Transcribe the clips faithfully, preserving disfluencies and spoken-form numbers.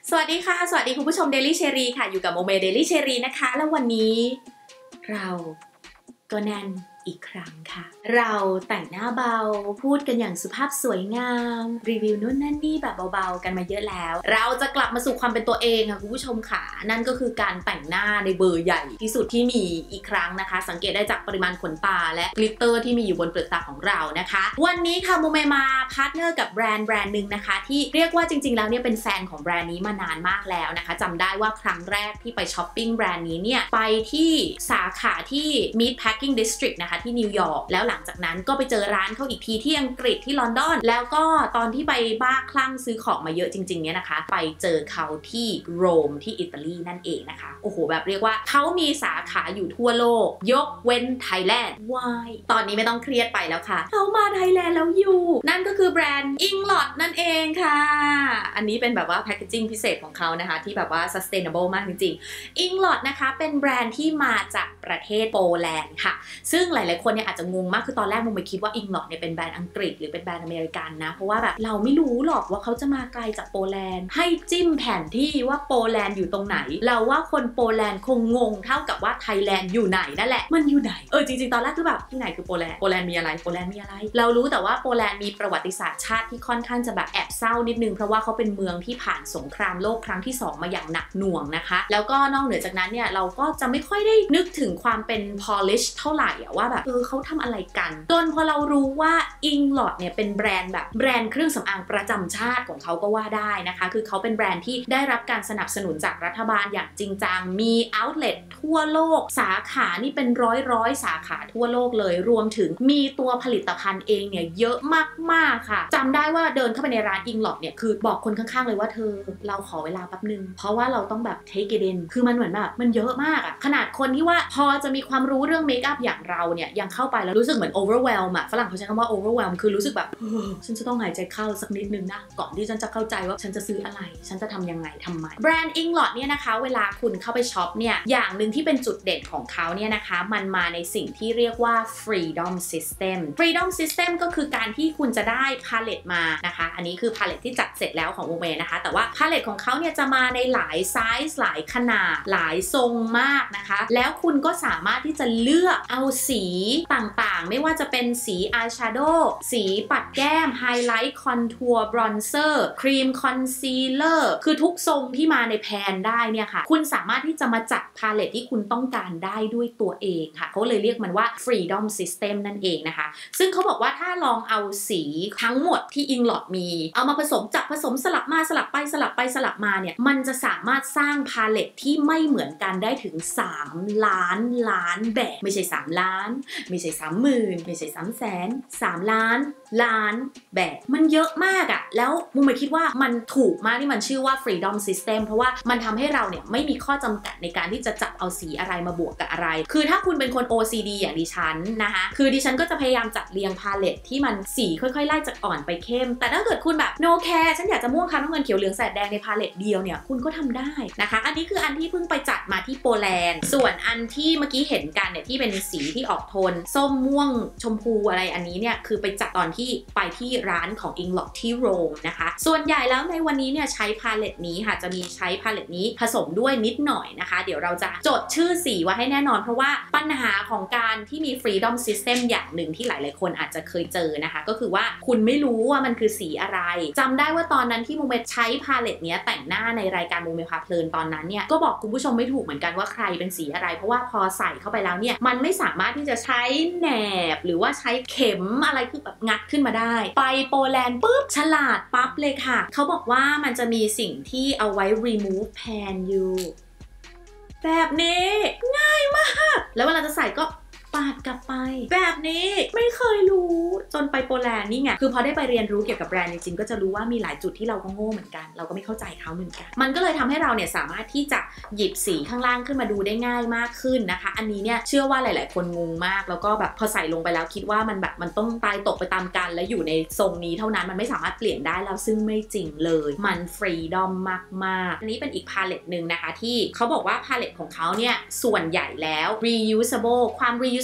สวัสดีค่ะสวัสดีคุณผู้ชม Daily Cherry ค่ะอยู่กับโมเม Daily Cherry นะคะแล้ววันนี้เราก็แน่นอีกครั้งค่ะเราแต่งหน้าเบาพูดกันอย่างสุภาพสวยงามรีวิวนู่นนั่นนี่แบบเบาๆกันมาเยอะแล้วเราจะกลับมาสู่ความเป็นตัวเองค่ะคุณผู้ชมค่ะนั่นก็คือการแต่งหน้าในเบอร์ใหญ่ที่สุดที่มีอีกครั้งนะคะสังเกตได้จากปริมาณขนตาและกลิตเตอร์ที่มีอยู่บนเปลือกตาของเรานะคะวันนี้ค่ะโมเมมาพาร์ทเนอร์กับแบรนด์แบรนด์หนึ่งนะคะที่เรียกว่าจริงๆแล้วเนี่ยเป็นแฟนของแบรนด์นี้มานานมากแล้วนะคะจำได้ว่าครั้งแรกที่ไปช้อปปิ้งแบรนด์นี้เนี่ยไปที่สาขาที่ Meatpacking District นะคะที่นิวยอร์กแล้วหลังจากนั้นก็ไปเจอร้านเขาอีกทีที่อังกฤษที่ลอนดอนแล้วก็ตอนที่ไปบ้าคลั่งซื้อของมาเยอะจริงๆเนี่ยนะคะไปเจอเขาที่โรมที่อิตาลีนั่นเองนะคะโอ้โหแบบเรียกว่าเขามีสาขาอยู่ทั่วโลกยกเว้นไทยแลนด์วายตอนนี้ไม่ต้องเครียดไปแล้วค่ะเขามาไทยแลนด์แล้วอยู่นั่นก็คือแบรนด์อิงลอดนั่นเองค่ะอันนี้เป็นแบบว่าแพคเกจิ้งพิเศษของเขานะคะที่แบบว่า sustainable มากจริงๆอิงลอดนะคะเป็นแบรนด์ที่มาจากประเทศโปแลนด์ค่ะซึ่งหลายๆคนเนี่ยอาจจะงงมากคือตอนแรกมุมไปคิดว่าอิงลอดเนี่ยเป็นแบรนด์อังกฤษหรือเป็นแบรนด์อเมริกันนะเพราะว่าแบบเราไม่รู้หรอกว่าเขาจะมาไกลจากโปแลนด์ให้จิ้มแผนที่ว่าโปแลนด์อยู่ตรงไหนเราว่าคนโปแลนด์คงงงเท่ากับว่าไทยแลนด์อยู่ไหนนั่นแหละมันอยู่ไหนเออจริงๆตอนแรกคือแบบที่ไหนคือโปแลนด์โปแลนด์มีอะไรโปแลนด์มีอะไรเรารู้แต่ว่าโปแลนด์มีประวัติศาสตร์ชาติที่ค่อนข้างจะแบบแอบเศร้านิดนึงเพราะว่าเขาเป็นเมืองที่ผ่านสงครามโลกครั้งที่สองมาอย่างหนักหน่วงนะคะแล้วก็นอกเหนือจากนั้นเนี่ยเราก็จะไม่ค่อยได้นึกถึงความเป็น polish เท่าไหร่อะว่าแบบเออเขาทำอะไรกันจนพอเรารู้ว่าอิงลอดเนี่ยเป็นแบรนด์แบบแบรนด์เครื่องสำอางประจำชาติของเขาก็ว่าได้นะคะคือเขาเป็นแบรนด์ที่ได้รับการสนับสนุนจากรัฐบาลอย่างจริงจังมีเอาท์เล็ตทั่วโลกสาขานี่เป็นร้อยร้อยสาขาทั่วโลกเลยรวมถึงมีตัวผลิตภัณฑ์เองเนี่ยเยอะมากๆค่ะจำได้ว่าเดินเข้าไปในร้านอิงลอดเนี่ยคือบอกคนข้างๆเลยว่าเธอเราขอเวลาแป๊บนึงเพราะว่าเราต้องแบบ take it in คือมันเหมือนแบบมันเยอะมากอะขนาดคนที่ว่าพอจะมีความรู้เรื่องเมคอัพอย่างเราเนี่ยยังเข้าไปแล้วรู้สึกเหมือน overwhelm อะฝรั่งเขาใช้คำว่า overwhelm คือรู้สึกแบบฉันจะต้องหายใจเข้าสักนิดนึงนะก่อนที่ฉันจะเข้าใจว่าฉันจะซื้ออะไรฉันจะทำยังไงทำไมแบรนด์อิงลอดเนี่ยนะคะเวลาคุณเข้าไปช็อปเนี่ยอย่างหนึ่งที่เป็นจุดเด่นของเขาเนี่ยนะคะมันมาในสิ่งที่เรียกว่า freedom system freedom system ก็คือการที่คุณจะได้พาเลตมานะคะอันนี้คือพาเลตที่จัดเสร็จแล้วของโมเมนะคะแต่ว่าพาเลตของเขาเนี่ยจะมาในหลายไซส์หลายขนาดหลายทรงมากนะคะแล้วคุณก็สามารถที่จะเลือกเอาสีต่างๆไม่ว่าจะเป็นสีอายแชโดว์สีปัดแก้มไฮไลท์คอนทัวร์บรอนเซอร์ครีมคอนซีลเลอร์คือทุกทรงที่มาในแพนได้เนี่ยค่ะคุณสามารถที่จะมาจัดพาเลตที่คุณต้องการได้ด้วยตัวเองค่ะเขาเลยเรียกมันว่า freedom system นั่นเองนะคะซึ่งเขาบอกว่าถ้าลองเอาสีทั้งหมดที่อิงลอดมีเอามาผสมจับผสมสลับมาสลับไปสลับไปสลับมาเนี่ยมันจะสามารถสร้างพาเลตที่ไม่เหมือนกันได้ถึงสามล้านล้านแบบไม่ใช่สามล้านไม่ใช่สามหมื่นไม่ใช่สามแสนสามล้านล้านแบบมันเยอะมากอะแล้วมุมไม่คิดว่ามันถูกมากที่มันชื่อว่า freedom system เพราะว่ามันทำให้เราเนี่ยไม่มีข้อจำกัดในการที่จะจับเอาสีอะไรมาบวกกับอะไรคือถ้าคุณเป็นคน โอ ซี ดี อย่างดิฉันนะคะคือดิฉันก็จะพยายามจัดเรียงพาเลตที่มันสีค่อยๆไล่จากอ่อนไปเข้มแต่ถ้าเกิดคุณแบบ no care ฉันอยากจะม่วงคันน้ำเงินเขียวเหลืองแสดแดงในพาเลตเดียวเนี่ยคุณก็ทำได้นะคะอันนี้คืออันที่เพิ่งไปจัดมาที่โปแลนด์ส่วนอันที่เมื่อกี้เห็นกันเนี่ยที่เป็นสีที่ออกโทนส้มม่วงชมพูอะไรอันนี้เนี่ยคือไปจัดตอนที่ไปที่ร้านของอิงลอดที่โรมนะคะส่วนใหญ่แล้วในวันนี้เนี่ยใช้พาเลตนี้ค่ะจะมีใช้พาเลตนี้ผสมด้วยนิดหน่อยนะคะเดี๋ยวเราจะจดชื่อสีไว้ให้แน่นอนเพราะว่าปัญหาของการที่มี freedom system อย่างหนึ่งที่หลายๆคนอาจจะเคยเจอนะคะก็คือว่าคุณไม่รู้ว่ามันคือสีอะไรจำได้ว่าตอนนั้นที่โมเมใช้พาเลตเนี้ยแต่งหน้าในรายการโมเมพาเพลินตอนนั้นเนี่ยก็บอกคุณผู้ชมไม่ถูกเหมือนกันว่าใครเป็นสีอะไรเพราะว่าพอใส่เข้าไปแล้วเนี่ยมันไม่สามารถที่จะใช้แหนบหรือว่าใช้เข็มอะไรคือแบบงัดขึ้นมาได้ไปโปแลนด์ปุ๊บฉลาดปั๊บเลยค่ะเขาบอกว่ามันจะมีสิ่งที่เอาไว้ remove pan อยู่แบบนี้ง่ายมากแล้วเวลาจะใส่ก็ปาดกลับไปแบบนี้ไม่เคยรู้จนไปโปแลนด์นี่ไงคือพอได้ไปเรียนรู้เกี่ยวกับแบรนด์จริงๆก็จะรู้ว่ามีหลายจุดที่เราก็โง่เหมือนกันเราก็ไม่เข้าใจเขาเหมือนกันมันก็เลยทำให้เราเนี่ยสามารถที่จะหยิบสีข้างล่างขึ้นมาดูได้ง่ายมากขึ้นนะคะอันนี้เนี่ยเชื่อว่าหลายๆคนงงมากแล้วก็แบบพอใส่ลงไปแล้วคิดว่ามันแบบมันต้องตายตกไปตามกันและอยู่ในทรงนี้เท่านั้นมันไม่สามารถเปลี่ยนได้แล้วซึ่งไม่จริงเลยมันฟรีดอมมากๆอันนี้เป็นอีกพาเลตหนึ่งนะคะที่เขาบอกว่าพาเลตของเขาเนี่ยส่วนใหญ่แล้ว reusable ความ reusable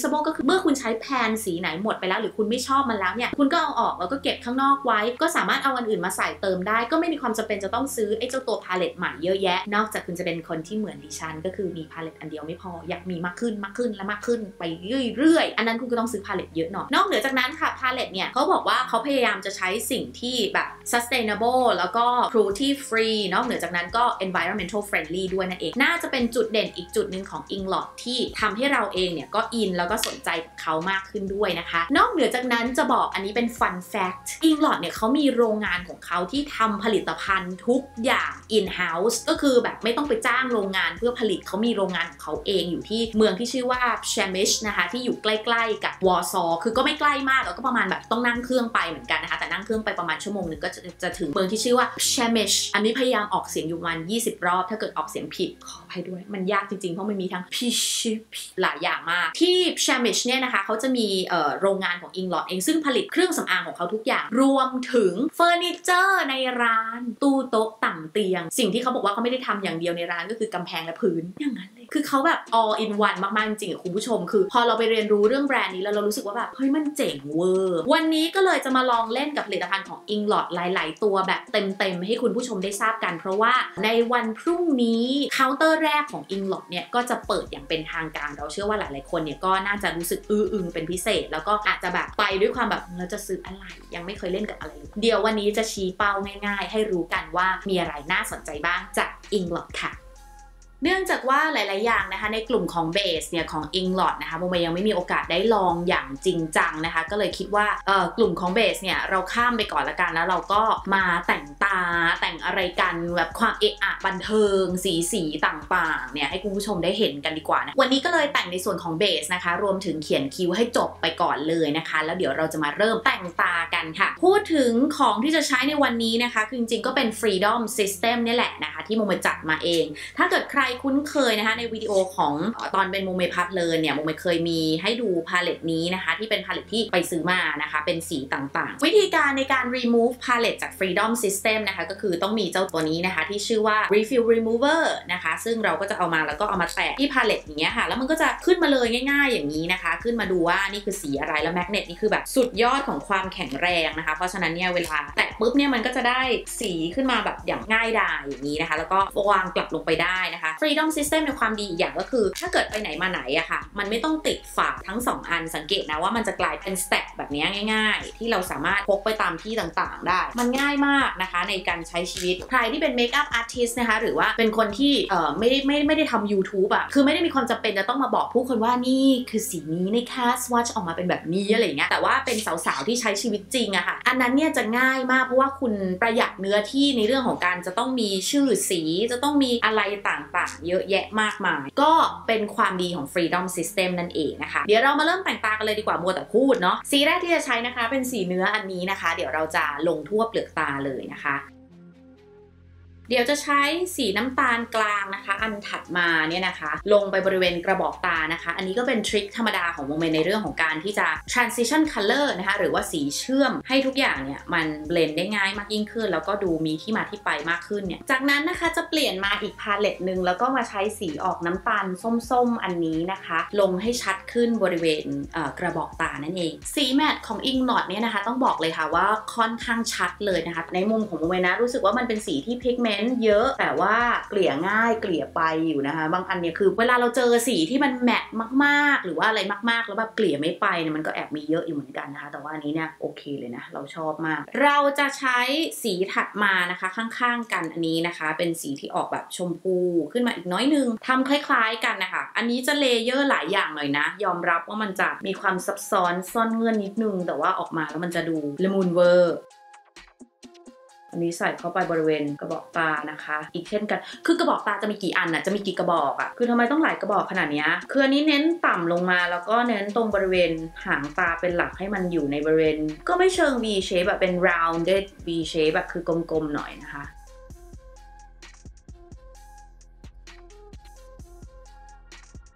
reusable ก็คือเมื่อคุณใช้แพนสีไหนหมดไปแล้วหรือคุณไม่ชอบมันแล้วเนี่ยคุณก็เอาออกแล้วก็เก็บข้างนอกไว้ก็สามารถเอาอันอื่นมาใส่เติมได้ก็ไม่มีความจำเป็นจะต้องซื้อไอ้เจ้าตัวพาเลตใหม่เยอะแยะนอกจากคุณจะเป็นคนที่เหมือนดิฉันก็คือมีพาเลตอันเดียวไม่พออยากมีมากขึ้นมากขึ้นและมากขึ้นไปเรื่อยๆอันนั้นคุณก็ต้องซื้อพาเลตเยอะหน่อยนอกเหนือจากนั้นค่ะพาเลตเนี่ยเขาบอกว่าเขาพยายามจะใช้สิ่งที่แบบ sustainable แล้วก็ cruelty free นอกเหนือจากนั้นก็ environmental friendly ด้วยนั่นเองน่าจะเป็นจุดเด่นอีกจุดหนึ่งของ Inglot ที่ทำให้เราเองเนี่ยก็อินแล้วก็สนใจกับเขามากขึ้นด้วยนะคะนอกเหนือจากนั้นจะบอกอันนี้เป็น fun fact Inglot เนี่ยเขามีโรงงานของเขาที่ทำผลิตภัณฑ์ทุกอย่าง in house ก็คือแบบไม่ต้องไปจ้างโรงงานเพื่อผลิตเขามีโรงงานของเขาเองอยู่ที่เมืองที่ชื่อว่า Przemyśl นะคะที่อยู่ใกล้ๆกับวอร์ซอคือก็ไม่ใกล้มากแล้วก็ประมาณแบบต้องนั่งเครื่องไปเหมือนกันนะคะแต่นั่งเครื่องไปประมาณชั่วโมงนึงก็จะจะถึงเมืองที่ชื่อว่า Przemyśl อันนี้พยายามออกเสียงอยู่ประมาณยี่สิบรอบถ้าเกิดออกเสียงผิดขออภัยด้วยมันยากจริงๆเพราะมันมีทั้งพิชิหลายอย่างมากที่ Przemyśl เนี่ยนะคะเขาจะมีเอ่อโรงงานของ Inglot เองซึ่งผลิตเครื่องสำอางของเขาทุกอย่างรวมถึงเฟอร์นิเจอร์ในร้านตู้โต๊ะต่างเตียงสิ่งที่เขาบอกว่าเขาไม่ได้ทำอย่างเดียวในร้านก็คือกำแพงและพื้นอย่างนั้นเลยคือเขาแบบ all in one มากๆจริงๆคุณผู้ชมคือพอเราไปเรียนรู้เรื่องแบรนด์นี้แล้วเรารู้สึกว่าแบบเฮ้ยมันเจ๋งเวอร์วันนี้ก็เลยจะมาลองเล่นกับผลิตภัณฑ์ของ Inglot หลายๆตัวแบบเต็มๆให้คุณผู้ชมได้ทราบกันเพราะว่าในวันพรุ่งนี้เคาน์เตอร์แรกของ Inglot เนี่ยก็จะเปิดอย่างเป็นทางการเราเชื่อว่าหลายๆคนเนี่ยก็น่าจะรู้สึกอื้ออึงเป็นพิเศษแล้วก็อาจจะแบบไปด้วยความแบบเราจะซื้ออะไรยังไม่เคยเล่นกับอะไรเลยเดี๋ยววันนี้จะชี้เป้าง่ายๆให้รู้กันว่ามีอะไรน่าสนใจบ้างจาก Inglot ค่ะเนื่องจากว่าหลายๆอย่างนะคะในกลุ่มของเบสเนี่ยของ Inglot นะคะโมเมยังไม่มีโอกาสได้ลองอย่างจริงจังนะคะก็เลยคิดว่าเอ่อกลุ่มของเบสเนี่ยเราข้ามไปก่อนละกันแล้วเราก็มาแต่งตาแต่งอะไรกันแบบความเอะอะบันเทิงสีสีต่างๆเนี่ยให้คุณผู้ชมได้เห็นกันดีกว่านะวันนี้ก็เลยแต่งในส่วนของเบสนะคะรวมถึงเขียนคิ้วให้จบไปก่อนเลยนะคะแล้วเดี๋ยวเราจะมาเริ่มแต่งตากันค่ะพูดถึงของที่จะใช้ในวันนี้นะคะคือจริงๆก็เป็น Freedom System นี่แหละนะคะที่โมเมจัดมาเองถ้าเกิดใครคุ้นเคยนะคะในวิดีโอของตอนเป็นโมเมพับเลยเนี่ยโมเมเคยมีให้ดูพาเลตนี้นะคะที่เป็นพาเลตที่ไปซื้อมานะคะเป็นสีต่างๆวิธีการในการ remove palette จาก Freedom System นะคะก็คือต้องมีเจ้าตัวนี้นะคะที่ชื่อว่า Refill Remover นะคะซึ่งเราก็จะเอามาแล้วก็เอามาแตะที่พาเลตอย่างเงี้ยค่ะแล้วมันก็จะขึ้นมาเลยง่ายๆอย่างนี้นะคะขึ้นมาดูว่านี่คือสีอะไรแล้วแมกเนตนี่คือแบบสุดยอดของความแข็งแรงนะคะเพราะฉะนั้นเนี่ยเวลาแตะปุ๊บเนี่ยมันก็จะได้สีขึ้นมาแบบอย่างง่ายดายอย่างนี้นะคะแล้วก็วางกลับลงไปได้นะคะ Freedom System ในความดีอีกอย่างก็คือถ้าเกิดไปไหนมาไหนอะค่ะมันไม่ต้องติดฝาทั้งสองอันสังเกตนะว่ามันจะกลายเป็นสเต็ปแบบนี้ง่ายๆที่เราสามารถพกไปตามที่ต่างๆได้มันง่ายมากนะคะในการใช้ชีวิตใครที่เป็นเมคอัพอาร์ติสต์นะคะหรือว่าเป็นคนที่เอ่อไม่ได้ไม่ไม่ได้ทำ YouTube อะคือไม่ได้มีความจำเป็นจะต้องมาบอกผู้คนว่านี่คือสีนี้นะคะสวอชออกมาเป็นแบบนี้อะไรอย่างเงี้ยแต่ว่าเป็นสาวๆที่ใช้ชีวิตจริงอะค่ะอันนั้นเนี่ยจะง่ายมากเพราะว่าคุณประหยัดเนื้อที่ในเรื่องของการจะต้องมีชื่อสีจะต้องมีอะไรต่างๆเยอะแยะมากมายก็เป็นความดีของ Freedom System นั่นเองนะคะเดี๋ยวเรามาเริ่มแต่งตากันเลยดีกว่ามัวแต่พูดเนาะสีแรกที่จะใช้นะคะเป็นสีเนื้ออันนี้นะคะเดี๋ยวเราจะลงทั่วเปลือกตาเลยนะคะเดี๋ยวจะใช้สีน้ำตาลกลางนะคะอันถัดมาเนี่ยนะคะลงไปบริเวณกระบอกตานะคะอันนี้ก็เป็นทริคธรรมดาของโมเมในเรื่องของการที่จะ transition color นะคะหรือว่าสีเชื่อมให้ทุกอย่างเนี่ยมันเบลนด์ได้ง่ายมากยิ่งขึ้นแล้วก็ดูมีที่มาที่ไปมากขึ้นเนี่ยจากนั้นนะคะจะเปลี่ยนมาอีกพาเลตหนึ่งแล้วก็มาใช้สีออกน้ำตาลส้มๆอันนี้นะคะลงให้ชัดขึ้นบริเวณกระบอกตานั่นเองสีแมตต์ของ Inglot เนี่ยนะคะต้องบอกเลยค่ะว่าค่อนข้างชัดเลยนะคะในมุมของโมเมนะรู้สึกว่ามันเป็นสีที่พิกเมนต์เยอะแต่ว่าเกลี่ยง่ายเกลี่ยไปอยู่นะคะบางอันเนี่ยคือเวลาเราเจอสีที่มันแมตต์มากๆหรือว่าอะไรมากๆแล้วแบบเกลี่ยไม่ไปเนี่ยมันก็แอบมีเยอะอยู่เหมือนกันนะคะแต่ว่าอันนี้เนี่ยโอเคเลยนะเราชอบมากเราจะใช้สีถัดมานะคะข้างๆกันอันนี้นะคะเป็นสีที่ออกแบบชมพูขึ้นมาอีกน้อยนึงทำคล้ายๆกันนะคะอันนี้จะเลเยอร์หลายอย่างหน่อยนะยอมรับว่ามันจะมีความซับซ้อนซ่อนเงื่อนนิดนึงแต่ว่าออกมาแล้วมันจะดูละมุนเวอร์อันนี้ใส่เข้าไปบริเวณกระบอกตานะคะอีกเช่นกันคือกระบอกตาจะมีกี่อันน่ะจะมีกี่กระบอกอ่ะคือทำไมต้องหลายกระบอกขนาดนี้คืออันนี้เน้นต่ำลงมาแล้วก็เน้นตรงบริเวณหางตาเป็นหลักให้มันอยู่ในบริเวณก็ไม่เชิง V shape แบบเป็น rounded V shape แบบคือกลมๆหน่อยนะคะส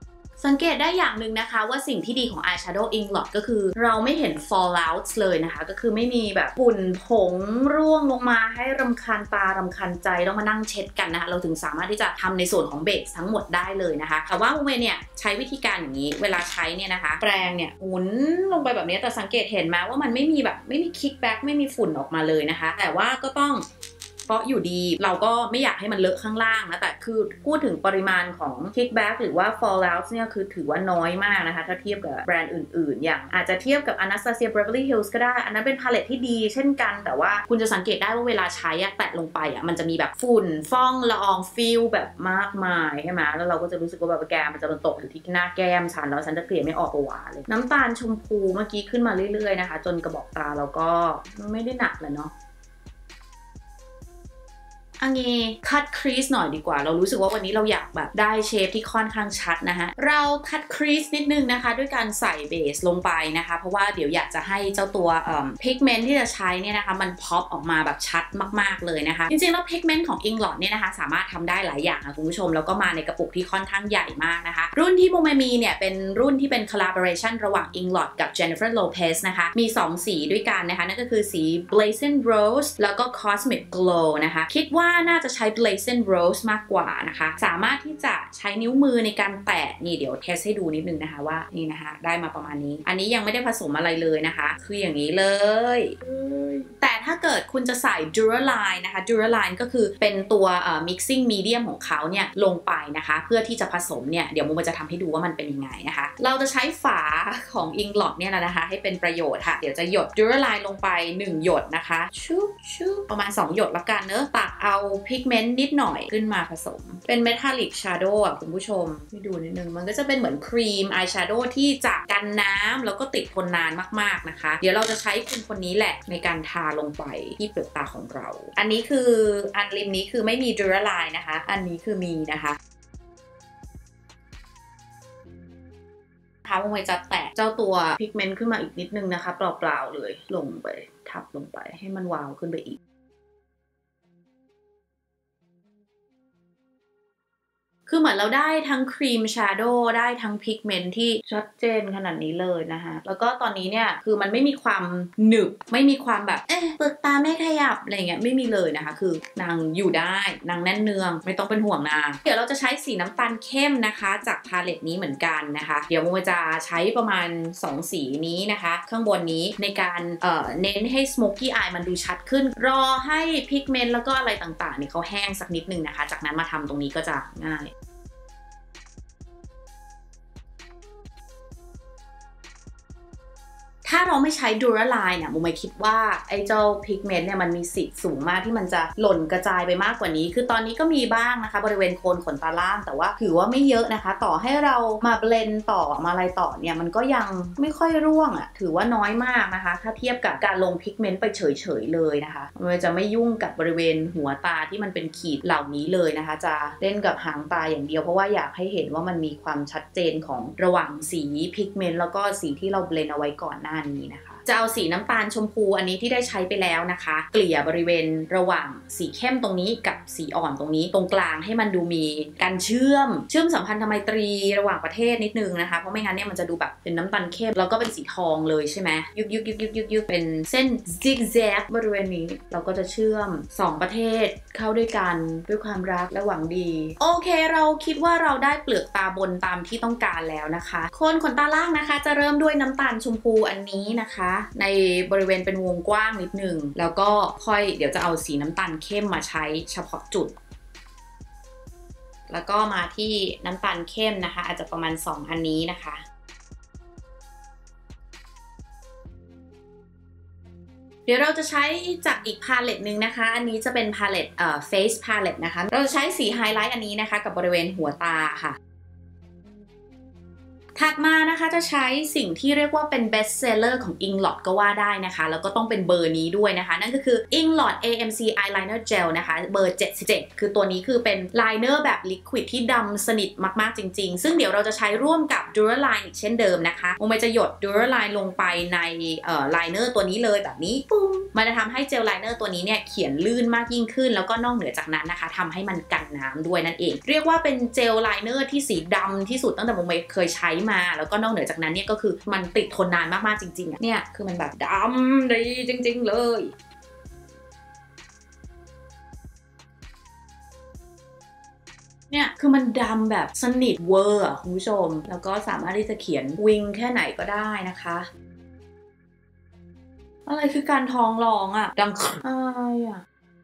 สังเกตได้อย่างหนึ่งนะคะว่าสิ่งที่ดีของ Eyeshadow Inglot ก็คือเราไม่เห็น fallouts เลยนะคะก็คือไม่มีแบบฝุ่นผงร่วงลงมาให้รำคาญตารำคาญใจต้องมานั่งเช็ดกันนะคะเราถึงสามารถที่จะทำในส่วนของเบสทั้งหมดได้เลยนะคะแต่ว่าโมเมเนี่ยใช้วิธีการอย่างนี้เวลาใช้เนี่ยนะคะแปรงเนี่ยหมุนลงไปแบบนี้แต่สังเกตเห็นไหมว่ามันไม่มีแบบไม่มีคิกแบ็กไม่มีฝุ่นออกมาเลยนะคะแต่ว่าก็ต้องเพราะอยู่ดีเราก็ไม่อยากให้มันเลอะข้างล่างนะแต่คือพูดถึงปริมาณของ kickback หรือว่า fallout เนี่ยคือถือว่าน้อยมากนะคะถ้าเทียบกับแบรนด์อื่นๆอย่างอาจจะเทียบกับ Anastasia Beverly Hills ก็ได้อันนั้นเป็นพาเลตที่ดีเช่นกันแต่ว่าคุณจะสังเกตได้ว่าเวลาใช้แตะลงไปอ่ะมันจะมีแบบฝุ่นฟ้องละอองฟิลแบบมากมายใช่ไหมแล้วเราก็จะรู้สึกว่าแบบแกมันจะมันตกอยู่ที่หน้าแก้มฉันแล้วฉันจะเกลี่ยไม่ออกตัวเลยน้ำตาลชมพูเมื่อกี้ขึ้นมาเรื่อยๆนะคะจนกระบอกตาเราก็ไม่ได้หนักเลยเนาะอันนี้คัดครีสหน่อยดีกว่าเรารู้สึกว่าวันนี้เราอยากแบบได้เชฟที่ค่อนข้างชัดนะคะเราคัดครีสนิดนึงนะคะด้วยการใส่เบสลงไปนะคะเพราะว่าเดี๋ยวอยากจะให้เจ้าตัวพิกเมนต์ที่จะใช้เนี่ยนะคะมันพ็อปออกมาแบบชัดมากๆเลยนะคะจริงๆแล้วพิกเมนต์ของ Inglot เนี่ยนะคะสามารถทำได้หลายอย่างค่ะคุณผู้ชมแล้วก็มาในกระปุกที่ค่อนข้างใหญ่มากนะคะรุ่นที่โมเมมีเนี่ยเป็นรุ่นที่เป็น collaboration ระหว่าง Inglot กับ Jennifer Lopez นะคะมีสองสีด้วยกันนะคะนั่นก็คือสี Blazing Rose แล้วก็ Cosmic Glow นะคะคิดว่าน่าจะใช้ Blazing Rose มากกว่านะคะสามารถที่จะใช้นิ้วมือในการแตะนี่เดี๋ยวเทสให้ดูนิดนึงนะคะว่านี่นะคะได้มาประมาณนี้อันนี้ยังไม่ได้ผสมอะไรเลยนะคะคืออย่างนี้เลยแต่ถ้าเกิดคุณจะใส่ Duraline นะคะ Duraline ก็คือเป็นตัว uh, mixing medium ของเขาเนี่ยลงไปนะคะเพื่อที่จะผสมเนี่ยเดี๋ยวโมจะทำให้ดูว่ามันเป็นยังไงนะคะเราจะใช้ฝาของ Inglot เนี่ยนะคะให้เป็นประโยชน์ค่ะเดี๋ยวจะหยด Duraline ลงไปหนึ่งหยดนะคะชุบชุบประมาณสองหยดละกันเนอะตักเอาพิกเมนต์นิดหน่อยขึ้นมาผสมเป็นเมทัลลิกชาโดว์อ่ะคุณผู้ชมให้ดูนิดนึงมันก็จะเป็นเหมือนครีมอายแชโดว์ที่จะกันน้ำแล้วก็ติดทนนานมากๆนะคะเดี๋ยวเราจะใช้ครีมคนนี้แหละในการทาลงไปที่เปลือกตาของเราอันนี้คืออันริมนี้คือไม่มี Duraline นะคะอันนี้คือมีนะคะนะคะมันจะแตะเจ้าตัวพิกเมนต์ขึ้นมาอีกนิดนึงนะคะเปล่าๆเลยลงไปทับลงไปให้มันวาวขึ้นไปอีกคือเหมือนเราได้ทั้งครีมชาโดว์ได้ทั้งพิกเมนต์ที่ชัดเจนขนาดนี้เลยนะคะแล้วก็ตอนนี้เนี่ยคือมันไม่มีความหนึบไม่มีความแบบเอ๊ะเปลือกตาไม่ขยับอะไรเงี้ยไม่มีเลยนะคะคือนางอยู่ได้นางแน่นเนืองไม่ต้องเป็นห่วงนางเดี๋ยวเราจะใช้สีน้ำตาลเข้มนะคะจากพาเลตนี้เหมือนกันนะคะเดี๋ยวโมจะใช้ประมาณสองสีนี้นะคะข้างบนนี้ในการเอ่อเน้นให้ smoky eye มันดูชัดขึ้นรอให้พิกเมนต์แล้วก็อะไรต่างๆเนี่ยเขาแห้งสักนิดนึงนะคะจากนั้นมาทำตรงนี้ก็จะง่ายถ้าเราไม่ใช้ Duraline เนี่ยโมไม่คิดว่าไอ้เจ้าพิกเมนต์เนี่ยมันมีสิทธิ์สูงมากที่มันจะหล่นกระจายไปมากกว่านี้คือตอนนี้ก็มีบ้างนะคะบริเวณโคนขนตาล่างแต่ว่าถือว่าไม่เยอะนะคะต่อให้เรามาเบลนด์ต่อมาอะไรต่อเนี่ยมันก็ยังไม่ค่อยร่วงอ่ะถือว่าน้อยมากนะคะถ้าเทียบกับการลงพิกเมนต์ไปเฉยๆเลยนะคะมันจะไม่ยุ่งกับบริเวณหัวตาที่มันเป็นขีดเหล่านี้เลยนะคะจะเล่นกับหางตาอย่างเดียวเพราะว่าอยากให้เห็นว่ามันมีความชัดเจนของระหว่างสีพิกเมนต์แล้วก็สีที่เราเบลนด์เอาไว้ก่อนหน้านี้นะคะจะเอาสีน้ำตาลชมพูอันนี้ที่ได้ใช้ไปแล้วนะคะเกลี่ยบริเวณระหว่างสีเข้มตรงนี้กับสีอ่อนตรงนี้ตรงกลางให้มันดูมีการเชื่อมเชื่อมสัมพันธไมตรีระหว่างประเทศนิดนึงนะคะเพราะไม่งั้นเนี่ยมันจะดูแบบเป็นน้ำตาลเข้มแล้วก็เป็นสีทองเลยใช่ไหมยุกยุกยุกยุกยุกยุกเป็นเส้นซิกแซกบริเวณนี้เราก็จะเชื่อมสองประเทศเข้าด้วยกันด้วยความรักและหวังดีโอเคเราคิดว่าเราได้เปลือกตาบนตามที่ต้องการแล้วนะคะโคนขนตาล่างนะคะจะเริ่มด้วยน้ำตาลชมพูอันนี้นะคะในบริเวณเป็นวงกว้างนิดนึงแล้วก็ค่อยเดี๋ยวจะเอาสีน้ำตาลเข้มมาใช้เฉพาะจุดแล้วก็มาที่น้ำตาลเข้มนะคะอาจจะประมาณสองอันนี้นะคะเดี๋ยวเราจะใช้จากอีกพาเลตหนึ่งนะคะอันนี้จะเป็นพาเลตเอ่อ face palette นะคะเราจะใช้สีไฮไลท์อันนี้นะคะกับบริเวณหัวตาค่ะถัดมานะคะจะใช้สิ่งที่เรียกว่าเป็น best seller ของ Inglot ก็ว่าได้นะคะแล้วก็ต้องเป็นเบอร์นี้ด้วยนะคะนั่นก็คือ Inglot เอ เอ็ม ซี Eyeliner Gel นะคะเบอร์เจ็ดสิบเจ็ดคือตัวนี้คือเป็นไลเนอร์แบบลิควิดที่ดำสนิทมากๆจริงๆซึ่งเดี๋ยวเราจะใช้ร่วมกับ Duraline อีกเช่นเดิมนะคะโมเมจะหยด Duraline ลงไปในเอ่อไลเนอร์ตัวนี้เลยแบบนี้ปุ้มมันจะทำให้เจลไลเนอร์ตัวนี้เนี่ยเขียนลื่นมากยิ่งขึ้นแล้วก็นอกเหนือจากนั้นนะคะทำให้มันกันน้ำด้วยนั่นเองเรียกว่าเป็นเจลไลเนอร์ที่สีดำที่สุดตั้งแต่โมเมเคยใช้มาแล้วก็นอกเหนือจากนั้นเนี่ยก็คือมันติดทนนานมากๆจริงๆอ่ะเนี่ยคือมันแบบดำดีจริงๆเลยเนี่ยคือมันดำแบบสนิทเวอร์คุณผู้ชมแล้วก็สามารถที่จะเขียนวิงแค่ไหนก็ได้นะคะอะไรคือการท้องร้องอะดังอะไรอะ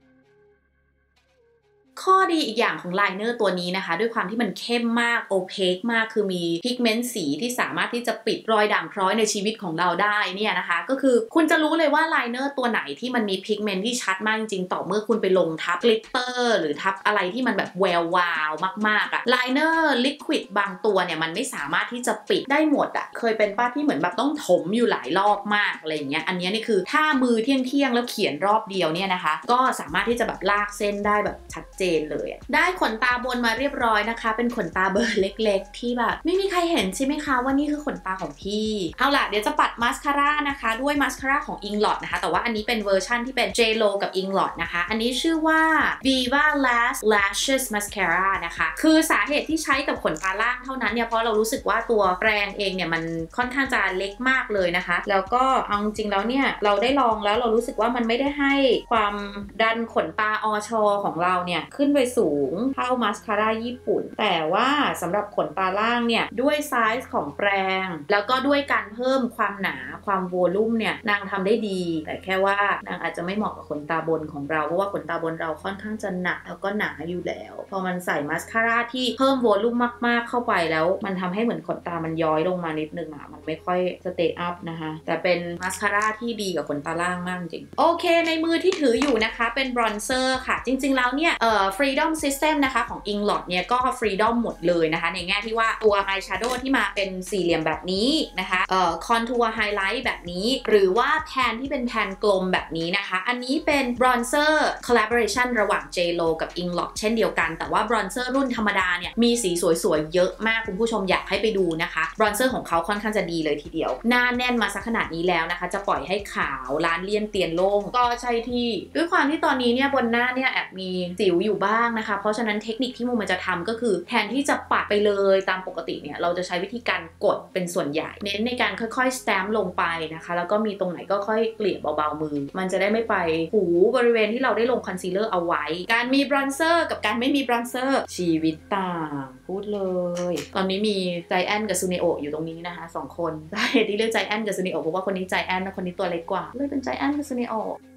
ข้อดีอีกอย่างของไลเนอร์ตัวนี้นะคะด้วยความที่มันเข้มมากโอเพกมากคือมีพิกเมนต์สีที่สามารถที่จะปิดรอยด่างพร้อยในชีวิตของเราได้เนี่ยนะคะก็คือคุณจะรู้เลยว่าไลเนอร์ตัวไหนที่มันมีพิกเมนต์ที่ชัดมากจริงๆต่อเมื่อคุณไปลงทับกลิตเตอร์หรือทับอะไรที่มันแบบแวววาวมากๆอะไลเนอร์ลิควิดบางตัวเนี่ยมันไม่สามารถที่จะปิดได้หมดอะเคยเป็นป้าที่เหมือนแบบต้องถมอยู่หลายรอบมากอะไรอย่างเงี้ยอันนี้นี่คือถ้ามือเที่ยงๆแล้วเขียนรอบเดียวเนี่ยนะคะก็สามารถที่จะแบบลากเส้นได้แบบชัดเจนเลยได้ขนตาบนมาเรียบร้อยนะคะเป็นขนตาเบอร์เล็กๆที่แบบไม่มีใครเห็นใช่ไหมคะว่านี่คือขนตาของพี่เอาล่ะเดี๋ยวจะปัดมาสคาร่านะคะด้วยมาสคาร่าของ Inglot นะคะแต่ว่าอันนี้เป็นเวอร์ชั่นที่เป็น J-Lo กับ Inglot นะคะอันนี้ชื่อว่า Viva Lash Lashes Mascara นะคะคือสาเหตุที่ใช้กับขนตาล่างเท่านั้นเนี่ยเพราะเรารู้สึกว่าตัวแปรงเองเนี่ยมันค่อนข้างจะเล็กมากเลยนะคะแล้วก็เอาจริงแล้วเนี่ยเราได้ลองแล้วเรารู้สึกว่ามันไม่ได้ให้ความดันขนตาอชของเราเนี่ยขึ้นไปสูงเท่ามาสคาร่าญี่ปุ่นแต่ว่าสำหรับขนตาล่างเนี่ยด้วยไซส์ของแปรงแล้วก็ด้วยการเพิ่มความหนาความโวลูมเนี่ยนางทำได้ดีแต่แค่ว่านางอาจจะไม่เหมาะกับขนตาบนของเราเพราะว่าขนตาบนเราค่อนข้างจะหนักแล้วก็หนาอยู่แล้วพอมันใส่มาสคาร่าที่เพิ่มโวลูมมากๆเข้าไปแล้วมันทำให้เหมือนขนตามันย้อยลงมานิดนึงอ่ะมันไม่ค่อยสเตย์อัพนะคะแต่เป็นมาสคาร่าที่ดีกับขนตาล่างมากจริงโอเคในมือที่ถืออยู่นะคะเป็นบรอนเซอร์ค่ะจริงๆแล้วเนี่ยเอ่อ Freedom System นะคะของ Inglot เนี่ยก็ Freedom หมดเลยนะคะในแง่ที่ว่าตัว Eyeshadow ที่มาเป็นสี่เหลี่ยมแบบนี้นะคะเอ่อ Contour Highlight แบบนี้หรือว่าแทนที่เป็นแทนกลมแบบนี้นะคะอันนี้เป็น Bronzer Collaboration ระหว่าง J-Lo กับ Inglot เช่นเดียวกันแต่ว่า Bronzer รุ่นธรรมดาเนี่ยมีสีสวยๆเยอะมากคุณผู้ชมอยากให้ไปดูนะคะ Bronzer ของเขาค่อนข้างจะดีเลยทีเดียวหน้าแน่นมาสักขนาดนี้แล้วนะคะจะปล่อยให้ขาวล้านเลี่ยนเตียนโล่งก็ใช่ที่ด้วยความที่ตอนนี้เนี่ยบนหน้าเนี่ยแอบมีสิวอยู่บ้างนะคะเพราะฉะนั้นเทคนิคที่โมมันจะทำก็คือแทนที่จะปัดไปเลยตามปกติเนี่ยเราจะใช้วิธีการกดเป็นส่วนใหญ่เน้นในการค่อยๆสแตมป์ลงไปนะคะแล้วก็มีตรงไหนก็ค่อยเกลี่ยเบาๆมือมันจะได้ไม่ไปหูบริเวณที่เราได้ลงคอนซีลเลอร์เอาไว้การมีบรอนเซอร์กับการไม่มีบรอนเซอร์ชีวิตต่างพูดเลยตอนนี้มีใจแอนกับซูเนโออยู่ตรงนี้นะคะสองคนสาเหตุที่เลือกใจแอนกับซูเนโอเพราะว่าคนนี้ใจแอนและคนนี้ตัวเล็กกว่าเลยเป็นใจแอนกับซูเนโอ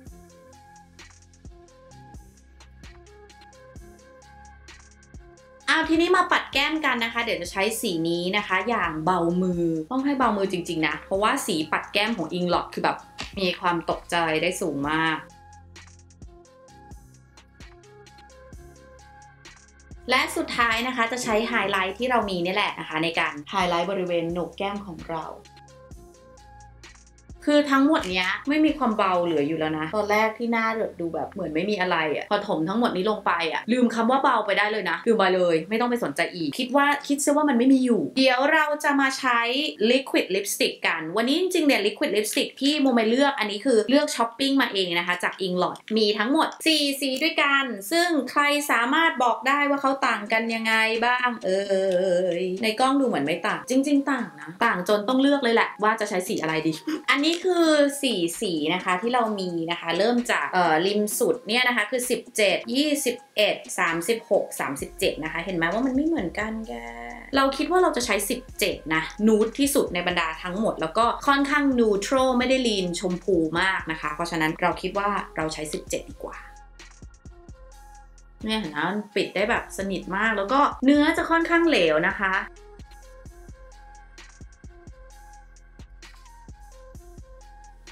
เอาทีนี้มาปัดแก้มกันนะคะเดี๋ยวจะใช้สีนี้นะคะอย่างเบามือต้องให้เบามือจริงๆนะเพราะว่าสีปัดแก้มของ Inglot คือแบบมีความตกใจได้สูงมากและสุดท้ายนะคะจะใช้ไฮไลท์ที่เรามีนี่แหละนะคะในการไฮไลท์บริเวณโหนกแก้มของเราคือทั้งหมดเนี้ยไม่มีความเบาเหลืออยู่แล้วนะตอนแรกที่หน้าดูแบบเหมือนไม่มีอะไรอ่ะพอถมทั้งหมดนี้ลงไปอ่ะลืมคำว่าเบาไปได้เลยนะลืมไปเลยไม่ต้องไปสนใจอีกคิดว่าคิดซะว่ามันไม่มีอยู่เดี๋ยวเราจะมาใช้ liquid lipstick กันวันนี้จริงๆเนี่ย liquid lipstick ที่โมไม่เลือกอันนี้คือเลือกช้อปปิ้งมาเองนะคะจาก Inglot มีทั้งหมดสี่สีด้วยกันซึ่งใครสามารถบอกได้ว่าเขาต่างกันยังไงบ้างเออในกล้องดูเหมือนไม่ต่างจริงๆต่างนะต่างจนต้องเลือกเลยแหละว่าจะใช้สีอะไรดี อันนี้คือสี่สีนะคะที่เรามีนะคะเริ่มจากเอ่อริมสุดเนี่ยนะคะคือสิบเจ็ด ยี่สิบเอ็ด สามสิบหก สามสิบเจ็ดนะคะเห็นไหมว่ามันไม่เหมือนกันแกเราคิดว่าเราจะใช้สิบเจ็ดนะนูดที่สุดในบรรดาทั้งหมดแล้วก็ค่อนข้างนูโตรไม่ได้ลีนชมพูมากนะคะเพราะฉะนั้นเราคิดว่าเราใช้สิบเจ็ดดีกว่าเนี่ยเห็นไหมมันปิดได้แบบสนิทมากแล้วก็เนื้อจะค่อนข้างเหลวนะคะ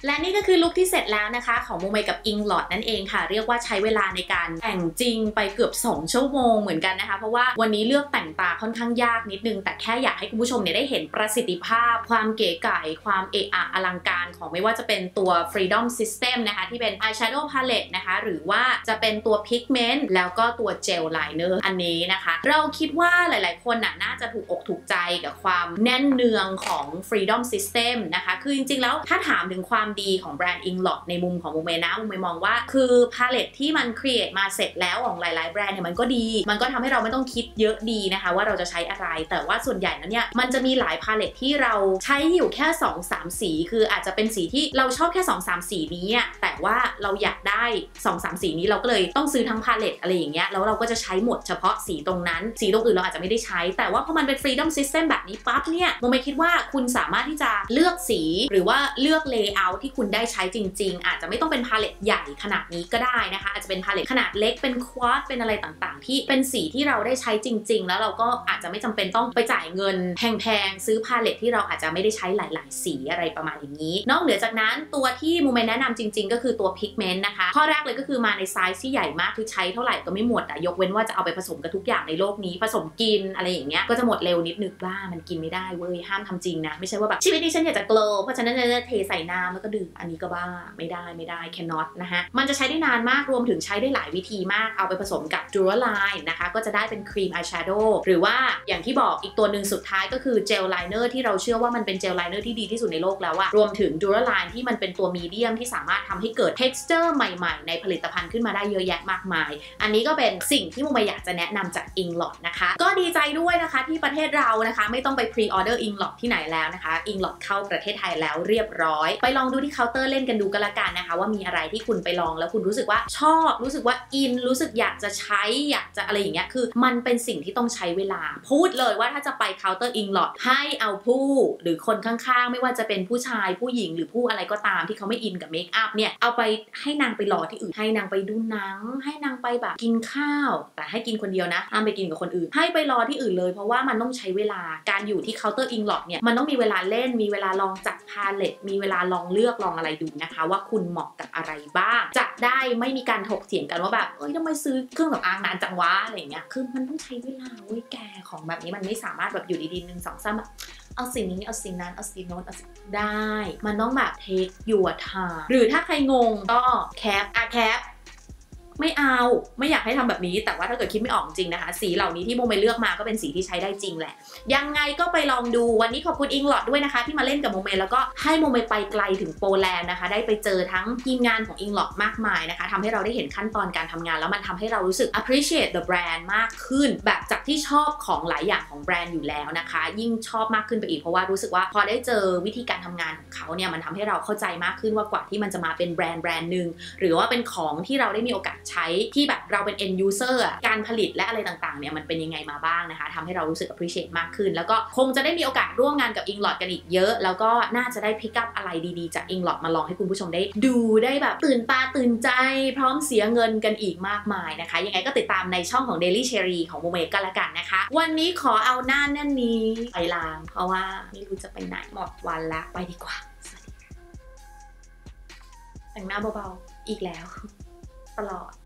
และนี่ก็คือลุคที่เสร็จแล้วนะคะของโมเมกับอิงลอดนั่นเองค่ะเรียกว่าใช้เวลาในการแต่งจริงไปเกือบสองชั่วโมงเหมือนกันนะคะเพราะว่าวันนี้เลือกแต่งตาค่อนข้างยากนิดนึงแต่แค่อยากให้คุณผู้ชมเนี่ยได้เห็นประสิทธิภาพความเก๋ไก๋ความเอะอะอลังการของไม่ว่าจะเป็นตัว Freedom System นะคะที่เป็น Eyeshadow Palette นะคะหรือว่าจะเป็นตัว Pigment แล้วก็ตัว Gel Liner อันนี้นะคะเราคิดว่าหลายๆคนน่ะน่าจะถูกอกถูกใจกับความแน่นเนืองของ Freedom System นะคะคือจริงๆแล้วถ้าถามถึงความดีของแบรนด์ Inglot ในมุมของโมเมนะโมเมมองว่าคือพาเลตที่มัน create มาเสร็จแล้วของหลายๆแบรนด์เนี่ยมันก็ดีมันก็ทำให้เราไม่ต้องคิดเยอะดีนะคะว่าเราจะใช้อะไรแต่ว่าส่วนใหญ่แล้วเนี่ยมันจะมีหลายพาเลตที่เราใช้อยู่แค่ สองสาม สีคืออาจจะเป็นสีที่เราชอบแค่ สองสาม สีนี้อ่ะแต่ว่าเราอยากได้ สองสาม สีนี้เราก็เลยต้องซื้อทั้งพาเลตอะไรอย่างเงี้ยแล้วเราก็จะใช้หมดเฉพาะสีตรงนั้นสีตรงอื่นเราอาจจะไม่ได้ใช้แต่ว่าพอมันเป็น Freedom System แบบนี้ปั๊บเนี่ยโมเมคิดว่าคุณสามารถที่จะเลือกสีหรือว่าเลือก layout ที่คุณได้ใช้จริงๆอาจจะไม่ต้องเป็นพาเลตใหญ่ขนาดนี้ก็ได้นะคะอาจจะเป็นพาเลตขนาดเล็กเป็นควอตเป็นอะไรต่างๆที่เป็นสีที่เราได้ใช้จริงๆแล้วเราก็อาจจะไม่จำเป็นต้องไปจ่ายเงินแพงๆซื้อพาเลตที่เราอาจจะไม่ได้ใช้หลายๆสีอะไรประมาณอย่างนี้นอกเหนือจากนั้นตัวที่โมเมแนะนำจริงๆก็คือตัว Pigment นะคะข้อแรกเลยก็คือมาในไซส์ที่ใหญ่มากคือใช้เท่าไหร่ก็ไม่หมดอะยกเว้นว่าจะเอาไปผสมกับทุกอย่างในโลกนี้ผสมกินอะไรอย่างเงี้ยก็จะหมดเร็วนิดนึงว่ามันกินไม่ได้เว้ยห้ามทำจริงนะไม่ใช่ว่าแบบชีวิตนี้ฉันอยากจะ glow เพราะฉะนั้นจะเทใส่น้ำแล้วก็ดื่มอันนี้ก็บ้าไม่ได้ไม่ได้ cannot นะคะมันจะใช้ได้นานมากรวมถึงใช้ได้หลายวิธีมากเอาไปผสมกับ Duraline นะคะก็จะได้เป็นครีม eyeshadow หรือว่าอย่างที่บอกอีกตัวหนึ่งสุดท้ายก็คือ gel liner ที่เราเชื่อว่ามันเป็น gel liner ที่ดีที่สุดในโลกแล้วอะรวมถึง Duraline ที่มันเป็นตัว medium ที่สามารถทำให้เกิด texture ใหม่ๆในผลิตภัณฑ์ขึ้นมาได้เยอะแยะมากมายอันนี้ก็เป็นสิ่งที่โมอยากจะแนะนำจาก Inglot นะคะก็ดีใจด้วยนะคะที่ประเทศเรานะคะไม่ต้องไป pre order Inglot ที่ไหนแล้วนะคะ Inglot เข้าประเทศไทยแล้วเรียบร้อยไปลองดูที่เคาน์เตอร์เล่นกันดูก็แล้วกันนะคะว่ามีอะไรที่คุณไปลองแล้วคุณรู้สึกว่าชอบรู้สึกว่าอินรู้สึกอยากจะใช้อยากจะอะไรอย่างเงี้ยคือมันเป็นสิ่งที่ต้องใช้เวลาพูดเลยว่าถ้าจะไปเคาน์เตอร์ Inglot ให้เอาผู้หรือคนข้างๆไม่ว่าจะเป็นผู้ชายผู้หญิงหรือผู้อะไรก็ตามที่เขาไม่อินกับเมคอัพเนี่ยเอาไปให้นางไปรอที่อื่นให้นางไปดูหนังให้นางไปแบบกินข้าวแต่ให้กินคนเดียวนะห้ามไปกินกับคนอื่นให้ไปรอที่อื่นเลยเพราะว่ามันต้องใช้เวลาการอยู่ที่เคาน์เตอร์ Inglot เนี่ยมันต้องมีเวลาเล่นมีเวลาลองจัดพาเลตมีเวลาลองเลือกลองอะไรดูนะคะว่าคุณเหมาะกับอะไรบ้างจะได้ไม่มีการถกเถียงกันว่าแบบเอ้ยทำไมซื้อเครื่องสำอางนานจังวะอะไรเงี้ยคือมันต้องใช้เวลาเว้ยแกของแบบนี้มันไม่สามารถแบบอยู่ดีๆหนึ่งสองสามแบบเอาสิ่งนี้เอาสิ่งนั้นเอาสิ่งโน้นเอาสิ่งได้มันต้องแบบ take your time หรือถ้าใครงงก็แคปอะแคปไม่เอาไม่อยากให้ทำแบบนี้แต่ว่าถ้าเกิดคิดไม่ออกจริงนะคะสีเหล่านี้ที่โมเมเลือกมาก็เป็นสีที่ใช้ได้จริงแหละยังไงก็ไปลองดูวันนี้ขอบคุณอิงลอดด้วยนะคะที่มาเล่นกับโมเมแล้วก็ให้โมเมไปไกลถึงโปแลนด์นะคะได้ไปเจอทั้งทีมงานของอิงลอดมากมายนะคะทำให้เราได้เห็นขั้นตอนการทำงานแล้วมันทำให้เรารู้สึก appreciate the brand มากขึ้นแบบจากที่ชอบของหลายอย่างของแบรนด์อยู่แล้วนะคะยิ่งชอบมากขึ้นไปอีกเพราะว่ารู้สึกว่าพอได้เจอวิธีการทำงานของเขาเนี่ยมันทำให้เราเข้าใจมากขึ้นว่ากว่าที่มันจะมาเป็นแบรนด์แบรนด์หนึ่งหรือว่าเป็นของที่เราได้มีโอกาสใช้ที่แบบเราเป็น end user อ่ะการผลิตและอะไรต่างๆเนี่ยมันเป็นยังไงมาบ้างนะคะทำให้เรารู้สึก appreciate มากขึ้นแล้วก็คงจะได้มีโอกาสร่วมงานกับ Inglot กันอีกเยอะแล้วก็น่าจะได้ pick up อะไรดีๆจาก Inglot มาลองให้คุณผู้ชมได้ดูได้แบบตื่นตาตื่นใจพร้อมเสียเงินกันอีกมากมายนะคะยังไงก็ติดตามในช่องของ Daily Cherry ของโมเมก็แล้วกันนะคะวันนี้ขอเอาหน้าแน่นนี้ไปล้างเพราะว่าไม่รู้จะไปไหนหมดวันละไปดีกว่าแต่งหน้าเบาๆอีกแล้วตลอด